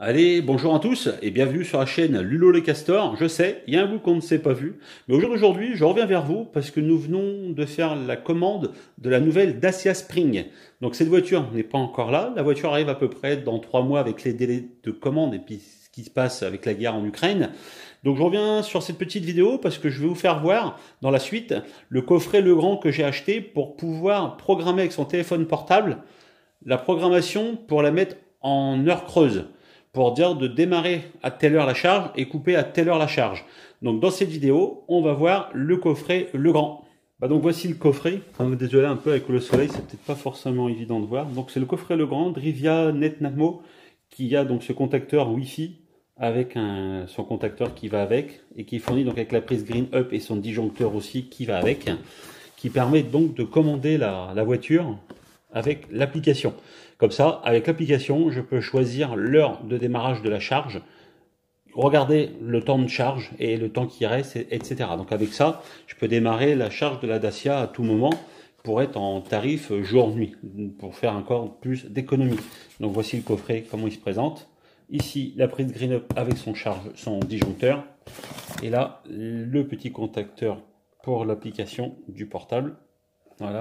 Allez, bonjour à tous et bienvenue sur la chaîne Lulo les Castors. Je sais, il y a un bout qu'on ne s'est pas vu, mais aujourd'hui, je reviens vers vous parce que nous venons de faire la commande de la nouvelle Dacia Spring. Donc cette voiture n'est pas encore là, la voiture arrive à peu près dans 3 mois avec les délais de commande et puis ce qui se passe avec la guerre en Ukraine. Donc je reviens sur cette petite vidéo parce que je vais vous faire voir dans la suite le coffret Legrand que j'ai acheté pour pouvoir programmer avec son téléphone portable la programmation pour la mettre en heure creuse, pour dire de démarrer à telle heure la charge et couper à telle heure la charge. Donc dans cette vidéo, on va voir le coffret Legrand. Donc voici le coffret. Désolé un peu avec le soleil, c'est peut-être pas forcément évident de voir. Donc c'est le coffret Legrand Drivia NetNamo qui a donc ce contacteur Wi-Fi avec son contacteur qui va avec et qui est fourni donc avec la prise Green Up et son disjoncteur aussi qui va avec, qui permet donc de commander la voiture avec l'application. Comme ça, avec l'application, je peux choisir l'heure de démarrage de la charge, regarder le temps de charge et le temps qui reste, etc. Donc avec ça, je peux démarrer la charge de la Dacia à tout moment pour être en tarif jour-nuit, pour faire encore plus d'économie. Donc voici le coffret, comment il se présente. Ici, la prise Green Up avec son disjoncteur. Et là, le petit contacteur pour l'application du portable. Voilà.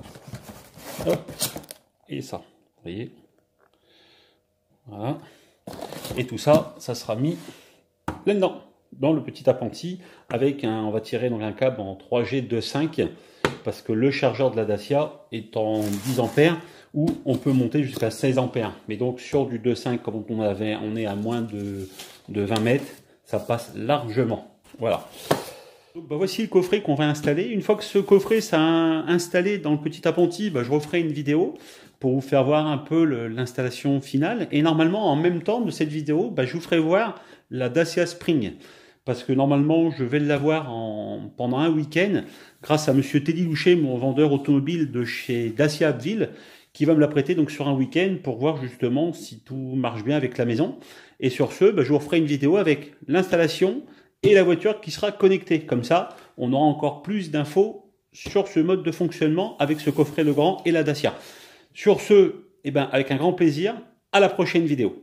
Hop. Et ça, vous voyez. Voilà. Et tout ça, ça sera mis là-dedans, dans le petit appentis, avec on va tirer donc un câble en 3G 2.5, parce que le chargeur de la Dacia est en 10 ampères, où on peut monter jusqu'à 16 ampères. Mais donc sur du 2.5, comme on est à moins de 20 mètres, ça passe largement. Voilà. Donc, voici le coffret qu'on va installer. Une fois que ce coffret sera installé dans le petit appentis, je referai une vidéo pour vous faire voir un peu l'installation finale. Et normalement, en même temps de cette vidéo, je vous ferai voir la Dacia Spring. Parce que normalement, je vais l'avoir pendant un week-end, grâce à monsieur Teddy Louchet, mon vendeur automobile de chez Dacia Abbeville, qui va me la prêter donc sur un week-end pour voir justement si tout marche bien avec la maison. Et sur ce, je vous referai une vidéo avec l'installation et la voiture qui sera connectée. Comme ça, on aura encore plus d'infos sur ce mode de fonctionnement avec ce coffret Legrand et la Dacia. Sur ce, avec un grand plaisir, à la prochaine vidéo.